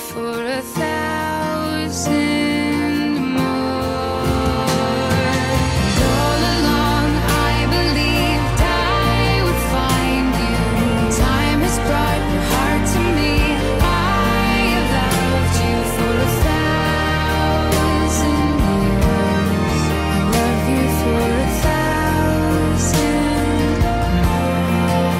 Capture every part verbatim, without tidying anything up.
for a thousand more. And all along I believed I would find you. Time has brought your heart to me. I have loved you for a thousand years. I love you for a thousand more.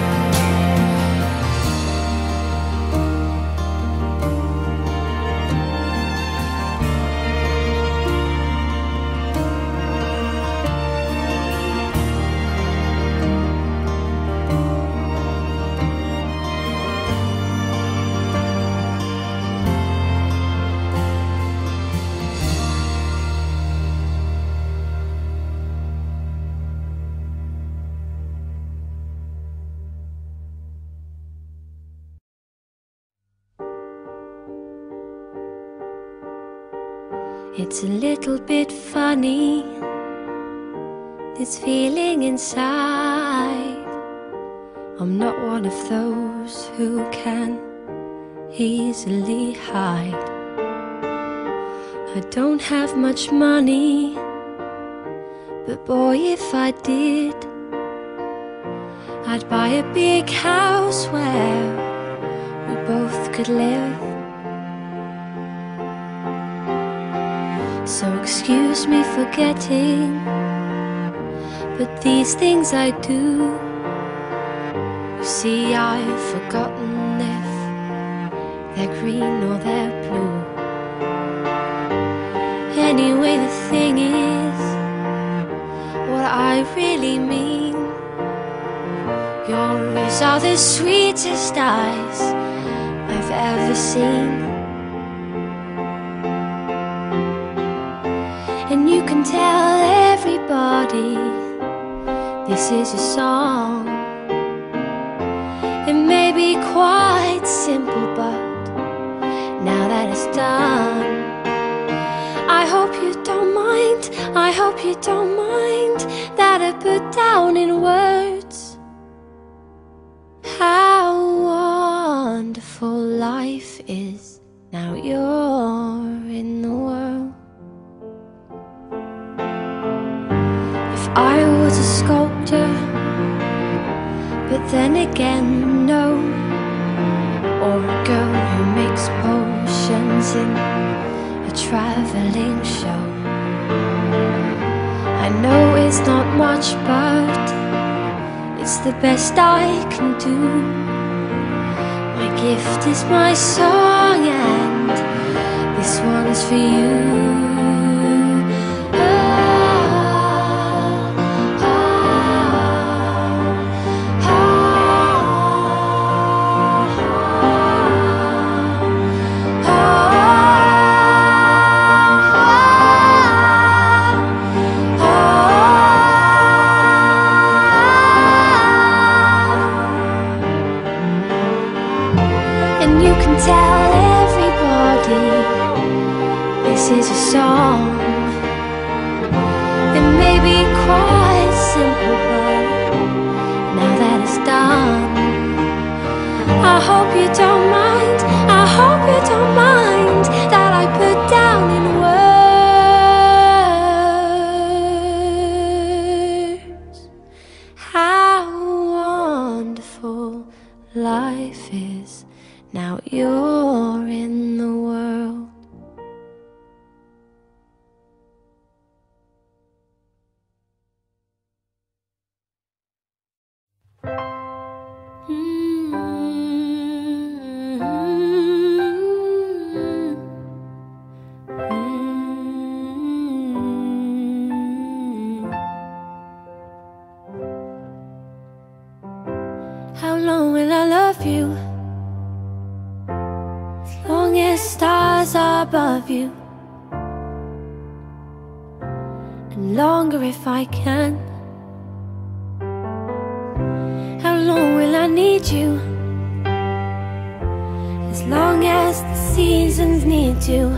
It's a little bit funny, this feeling inside. I'm not one of those who can easily hide. I don't have much money, but boy, if I did, I'd buy a big house where we both could live. So excuse me for getting, but these things I do. You see, I've forgotten if they're green or they're blue. Anyway, the thing is, what I really mean, your eyes are the sweetest eyes I've ever seen. And you can tell everybody this is a song. It may be quite simple, but now that it's done, I hope you don't mind, I hope you don't mind that I put down in words how wonderful life is now you're in the world. I was a sculptor, but then again, no. Or a girl who makes potions in a traveling show. I know it's not much, but it's the best I can do. My gift is my song, and this one's for you. You can tell everybody this is a song. It may be quite simple, but now that it's done, I hope you don't mind, I hope you don't mind that I put down in words how wonderful life is now you're in the world. How long will I love you? Long as stars are above you, and longer if I can. How long will I need you? As long as the seasons need to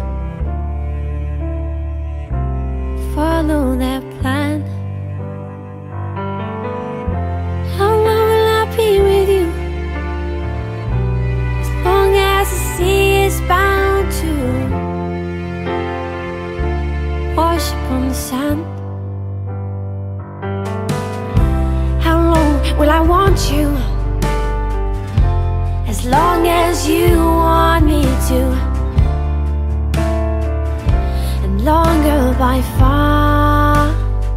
follow their plan. How long will I be with you? As long as the sea is bound on the sand. How long will I want you? As long as you want me to, and longer by far.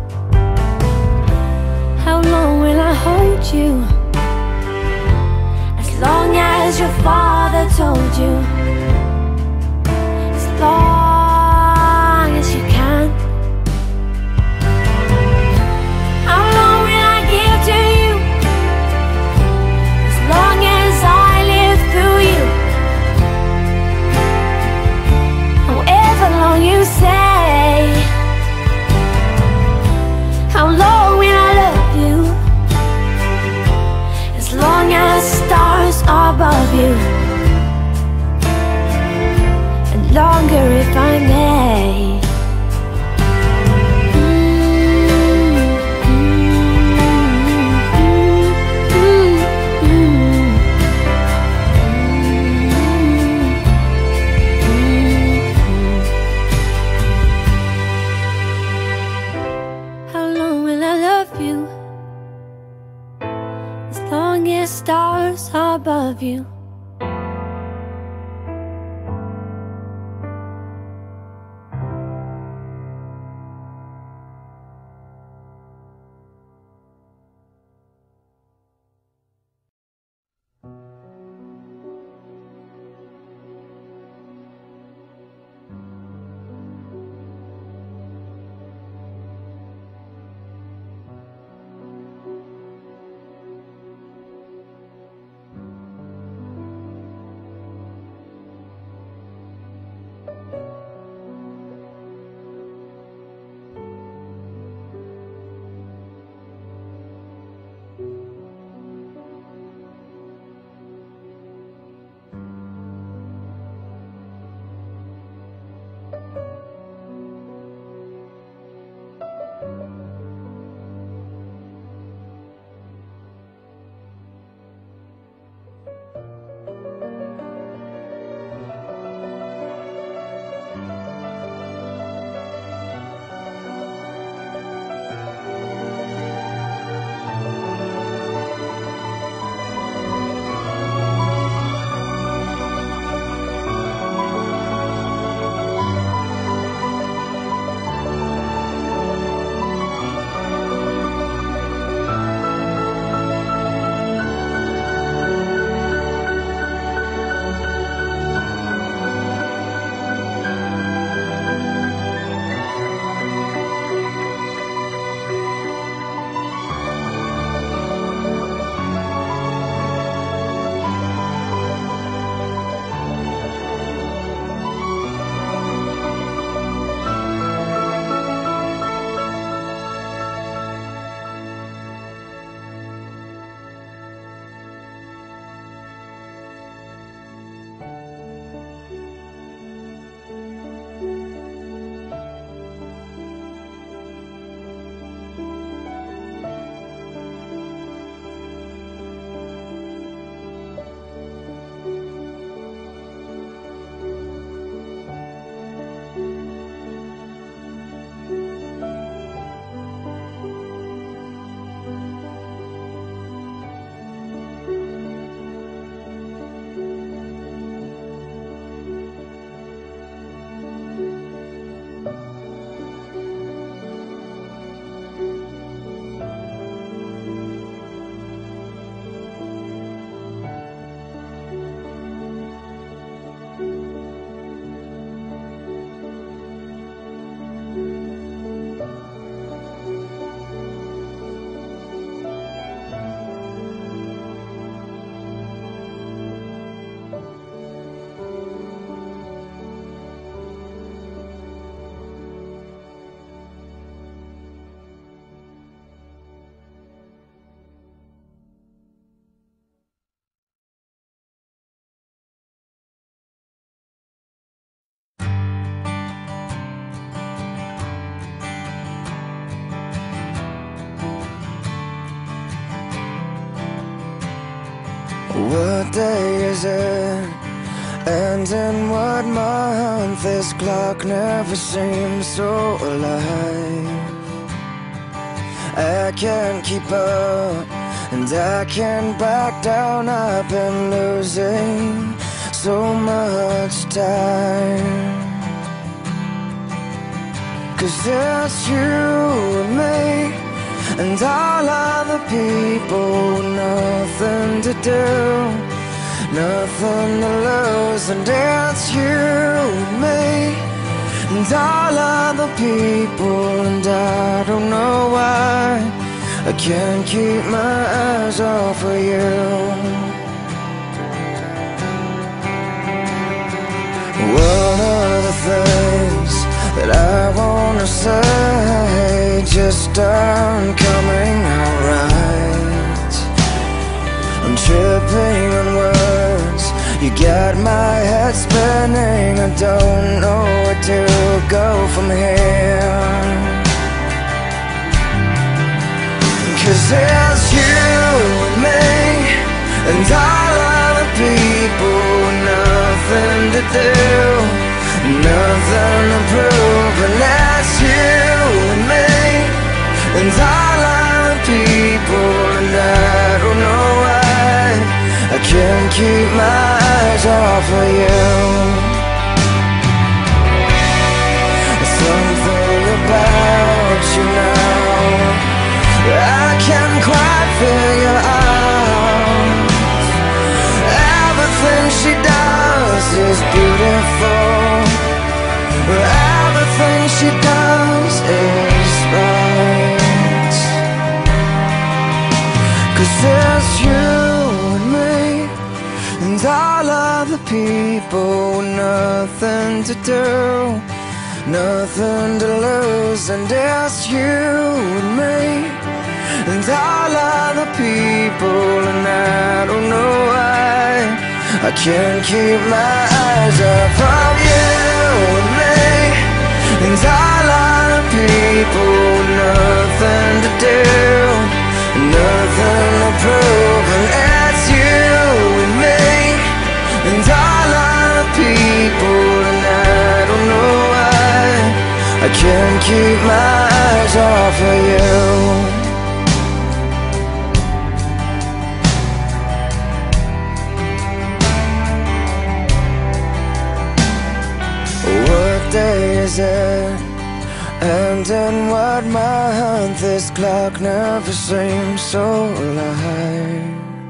How long will I hold you? As long as your father told you. As long as you can. How long will I give to you? As long as I live through you. However long you say. How long will I love you? As long as stars are above you, and longer if I may. How long will I love you? As long as stars are above you. What day is it? And in what month this clock never seems so alive. I can't keep up and I can't back down. I've been losing so much time. Cause it's you and me and all other people, nothing to do, nothing to lose. And it's you and me and all other people, and I don't know why I can't keep my eyes off of you. One of the things that I wanna say just aren't coming out right. I'm tripping on words, you got my head spinning. I don't know where to go from here. Cause it's you and me and all other people, nothing to do, nothing to prove. And that's you and me and all other people, and I don't know why I can't keep my eyes off of you. Something about you now I can't quite figure out. Everything she does is beautiful, everything she does is right. Cause it's you and me and all other people, nothing to do, nothing to lose. And it's you and me and all other people, and I don't know why I can't keep my eyes off of you and me and all other people, nothing to do, nothing to prove. And it's you and me and all other people, and I don't know why I can't keep my eyes off of you. What day is it? And in what month this clock never seems so alive.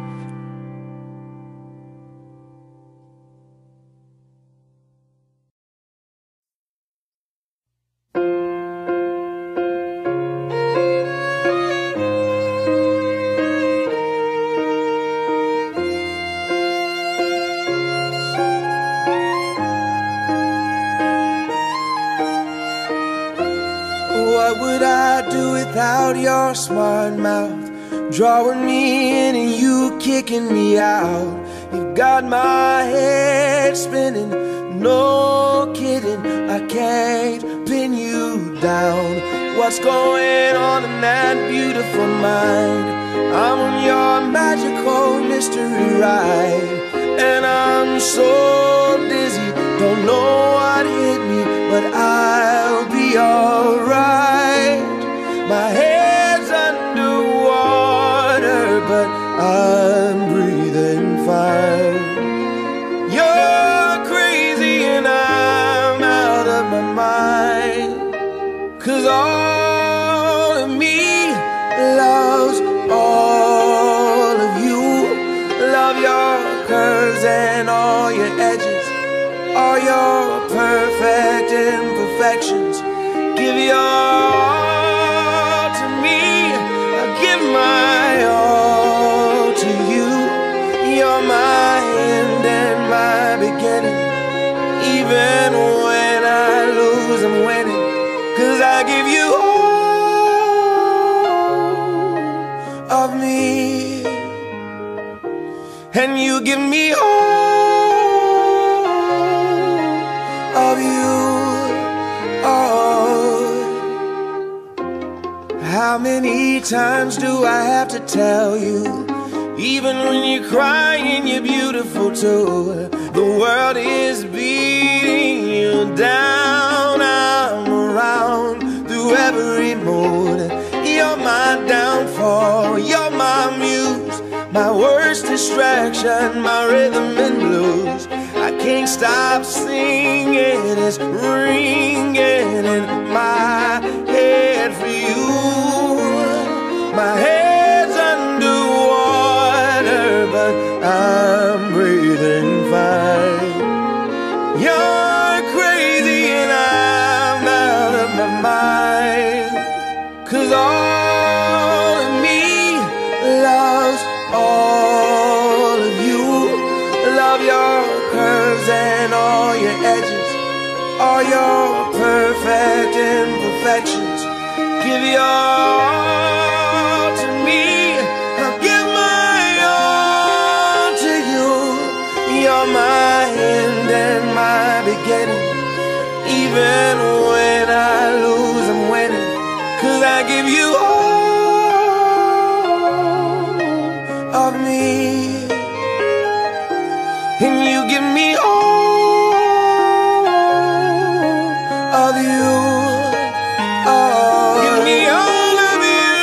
What would I do without your smart mouth, drawing me in and you kicking me out? You've got my head spinning, no kidding, I can't pin you down. What's going on in that beautiful mind? I'm on your magical mystery ride, and I'm so dizzy, don't know what hit me, but I'll be alright. My head's underwater, but I'm breathing fine. You're crazy and I'm out of my mind, 'cause all of me loves all of you. Love your curves and all your edges, all your perfect imperfections. Give your all to me, I give my all to you. You're my end and my beginning. Even when I lose, I'm winning, 'cause I give you all of me, and you give me all of you. Oh, how many times do I have to tell you, even when you're crying, you're beautiful too. The world distraction, my rhythm and blues. I can't stop singing, it's ringing in my head for you. My head's underwater, but I'm breathing fine. You're crazy and I'm out of my mind. 'Cause all of me loves all of you. Love your curves and all your edges, all your perfect imperfections. Give your all to me, I'll give my all to you. You're my end and my beginning. Even when I lose, I'm winning. 'Cause I give you all of me, and you give me all of you. Oh, give me all of you.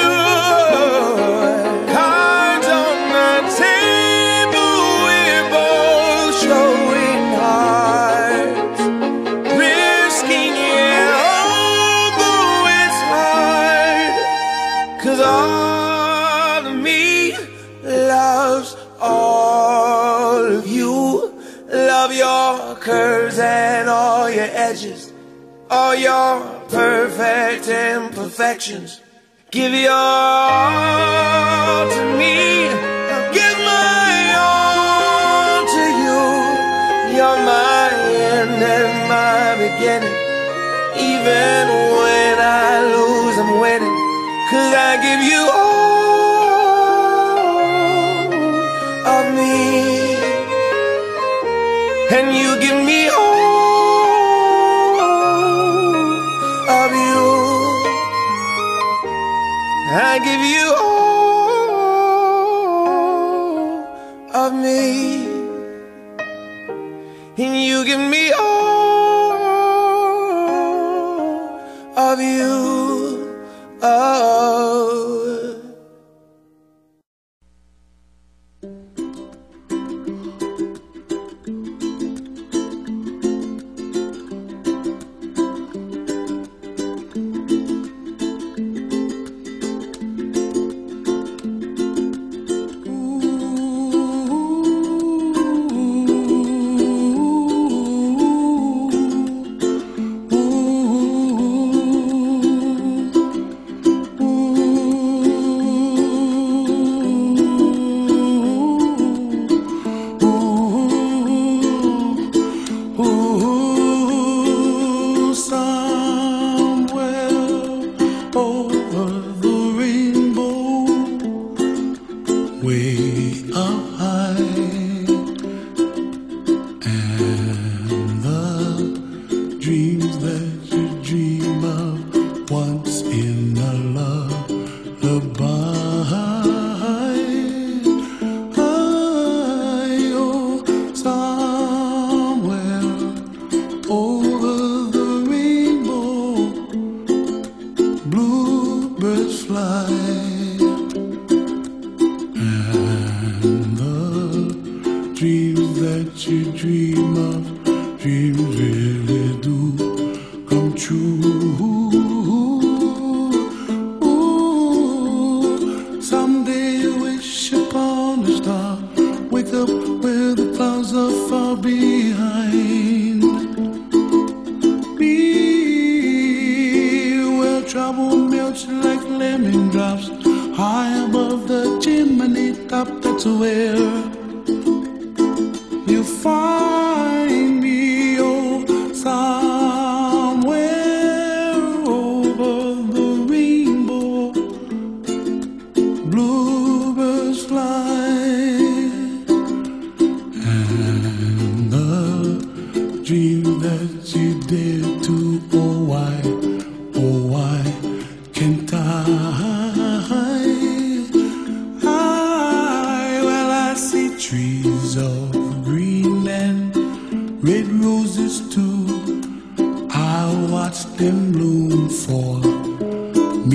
Cards on the table, we're both showing hearts, risking it, although it's hard. 'Cause all of me loves all of you. Love your curves and all your edges, all your perfect imperfections. Give your all to me, I'll give my all to you. You're my end and my beginning. Even when I lose, I'm winning. 'Cause I give you all of me, and you give me all of you. I give you all of me, and you give me all of you. Oh.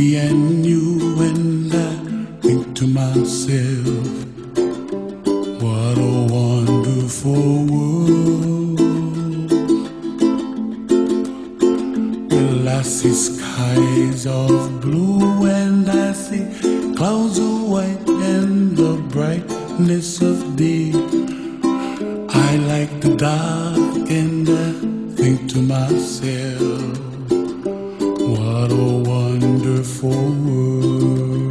Me and you, and I think to myself, what see skies of blue and I see clouds of white and the brightness of day. I like the dark and I think to myself, what a wonderful world.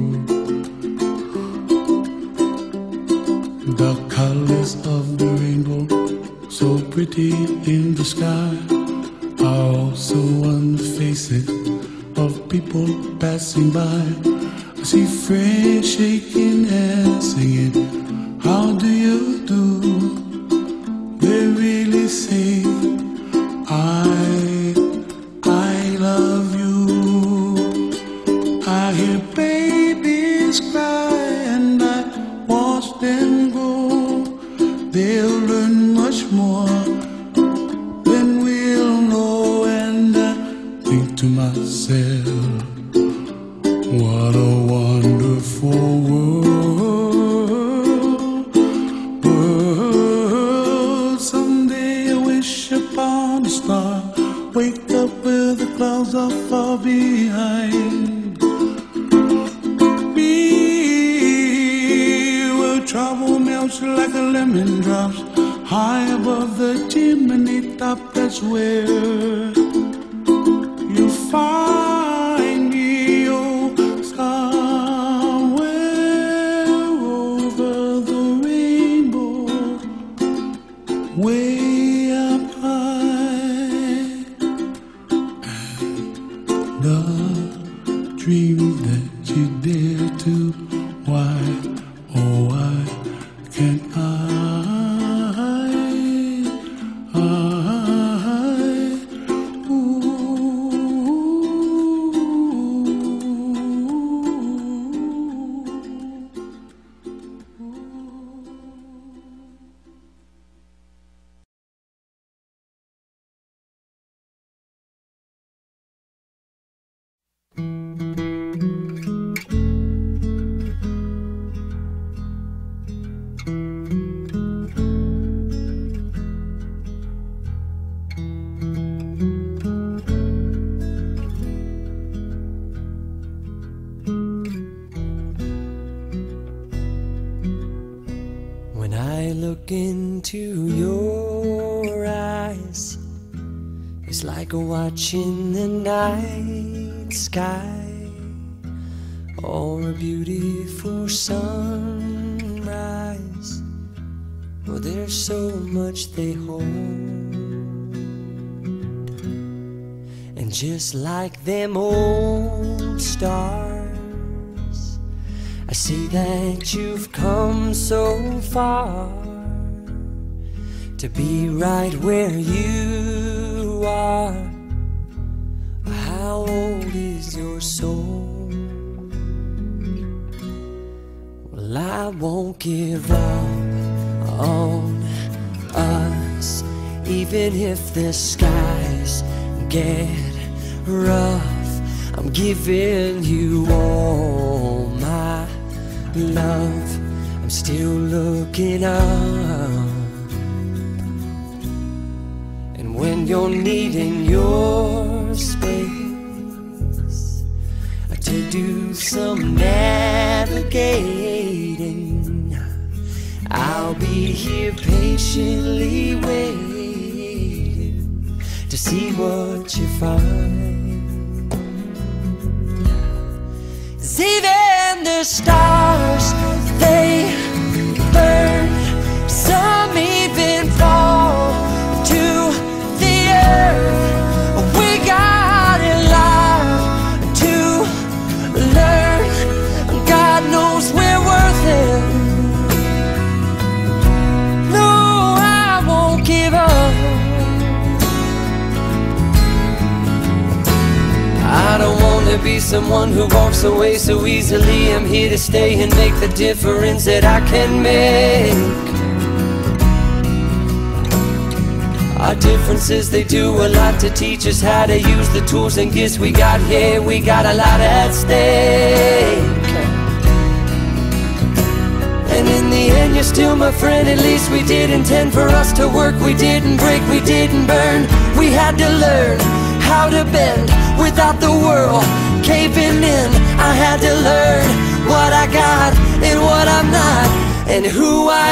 The colors of the rainbow, so pretty in the sky, are also on the faces of people passing by. I see friends shaking and singing, how do you do? They really say, I, I love you. I hear babies cry and I watch them grow. They'll learn much more than we'll know. And I think to myself, what a wonderful world, world. Someday I wish upon a star, wake up where the clouds are far behind me, where trouble melts like a lemon drops high above the chimney top. That's where you'll find me, oh, somewhere over the rainbow, way up high. And the dream that you dare to, why, oh, why can't I? Look into your eyes, it's like watching the night sky or a beautiful sunrise. Oh, there's so much they hold, and just like them old stars, I see that you've come so far to be right where you are. How old is your soul? Well, I won't give up on us, even if the skies get rough. I'm giving you all my love. I'm still looking up. When you're needing your space to do some navigating, I'll be here patiently waiting to see what you find. 'Cause even the stars, they burn, some even fall to the earth. We got a lot to learn. God knows we're worth it. No, I won't give up. I don't want to be someone who walks away so easily. I'm here to stay and make the difference that I can make. Our differences, they do a lot to teach us how to use the tools and gifts we got here. We got a lot at stake. And in the end, you're still my friend. At least we did intend for us to work. We didn't break, we didn't burn. We had to learn how to bend without the world caving in. I had to learn what I got and what I'm not, and who I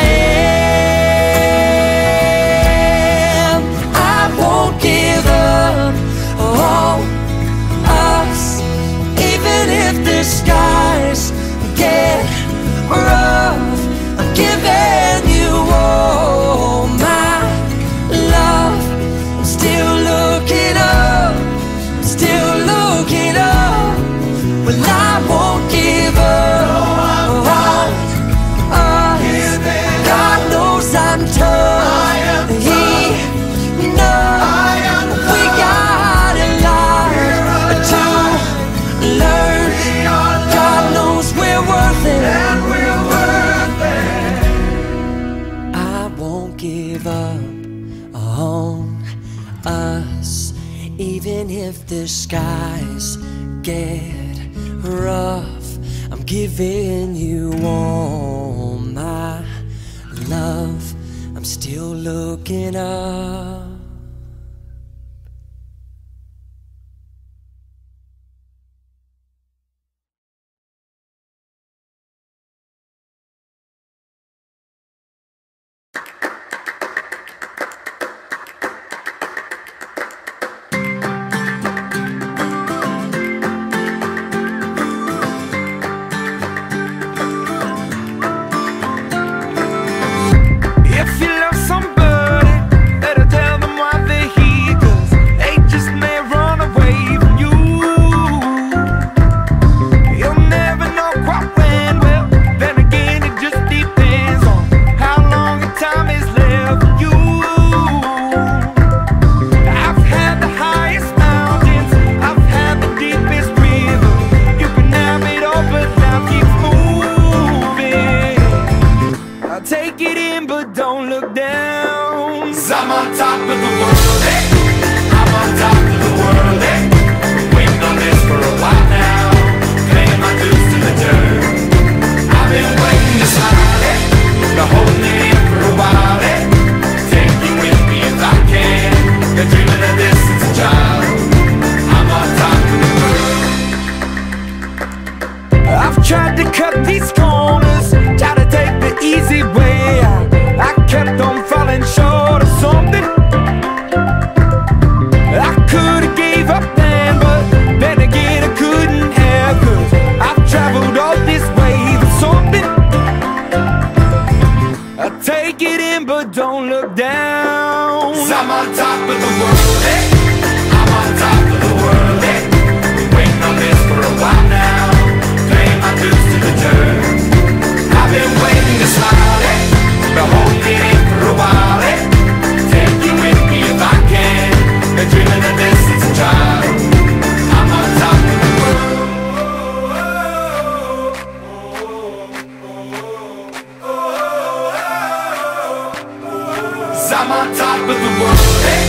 am. I won't give up on us, even if the skies get rough. I'm giving you all my love. I'm still looking up, I'm still looking up. Well, I won't give up on us. God knows I'm tough, He knows we got a lot to learn. God knows we're worth it, and we're worth it. I won't give up on us, even if the skies get rough. I'm giving you all my love. I'm still looking up. If you love somebody, better tell them why they're here, 'cause they just may run away from you. You'll never know quite when, well, then again it just depends on how long the time is left for you. I've had the highest mountains, I've had the deepest river. You can have it all, but now keep moving. I'll take it in, but don't look down. 'Cause I'm on top of the world, eh? I'm on top of the world, eh? Waiting on this for a while now, paying my dues to the dirt. I've been waiting to smile, eh? Been holding it in for a while, eh? Take you with me if I can. Been dreaming of this since a child. I'm on top of the world. I've tried to cut these corners, tried to take the easy way out. I kept on falling short of something. I could've gave up then, but then again I couldn't have, 'cause I've traveled all this way for something. I take it in, but don't look down. 'Cause I'm on top of the world, eh? I'm on top of the world, eh? Waiting on this for a while now, paying my dues to the dirt. I've been waiting to smile, eh? Been holding it in for a while, eh? Take you with me if I can. Been dreaming of this since a child. I'm on top of the world. 'Cause I'm on top of the world, eh?